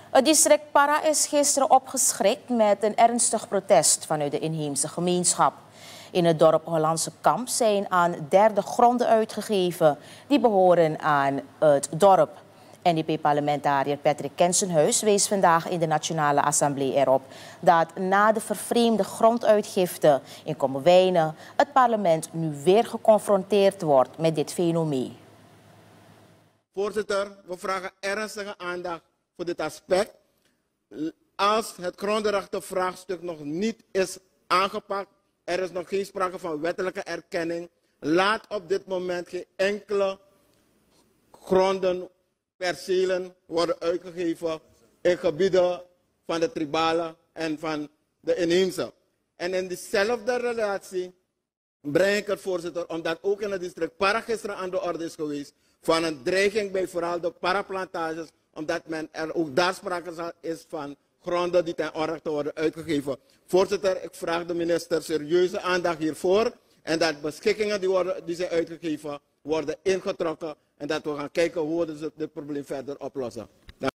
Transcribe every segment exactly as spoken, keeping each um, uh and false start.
Het district Para is gisteren opgeschrikt met een ernstig protest vanuit de inheemse gemeenschap. In het dorp Hollandse Kamp zijn aan derde gronden uitgegeven die behoren aan het dorp. N D P-parlementariër Patrick Kensenhuis wees vandaag in de Nationale Assemblée erop dat na de vervreemde gronduitgifte in Kommerwijnen het parlement nu weer geconfronteerd wordt met dit fenomeen. Voorzitter, we vragen ernstige aandacht voor dit aspect. Als het grondrechtenvraagstuk nog niet is aangepakt, er is nog geen sprake van wettelijke erkenning, laat op dit moment geen enkele gronden, percelen worden uitgegeven in gebieden van de tribalen en van de inheemse. En in diezelfde relatie breng ik het, voorzitter, omdat ook in het district Para gisteren aan de orde is geweest van een dreiging bij vooral de paraplantages, omdat men er ook daar sprake is van gronden die ten onrechte worden uitgegeven. Voorzitter, ik vraag de minister serieuze aandacht hiervoor en dat beschikkingen die, worden, die zijn uitgegeven worden ingetrokken en dat we gaan kijken hoe we dus dit probleem verder oplossen. Dank.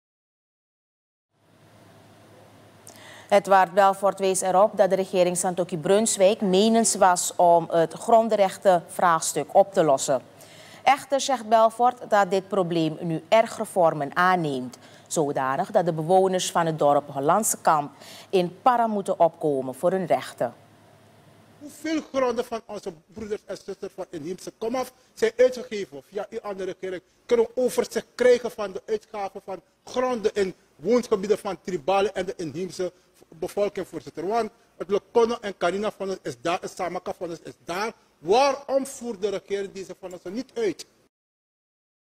Edward Belfort wees erop dat de regering Santoki-Brunswijk menens was om het grondrechtenvraagstuk op te lossen. Echter zegt Belfort dat dit probleem nu ergere vormen aanneemt, zodanig dat de bewoners van het dorp Hollandse Kamp in Para moeten opkomen voor hun rechten. Hoeveel gronden van onze broeders en zusters van inheemse komaf zijn uitgegeven via uw andere regering? Kunnen we overzicht krijgen van de uitgaven van gronden in woongebieden van tribalen en de inheemse bevolking, voorzitter? Want het Lokono en Carina fonds is daar, het Samaka fonds is daar. Waarom voert de regering deze fondsen niet uit?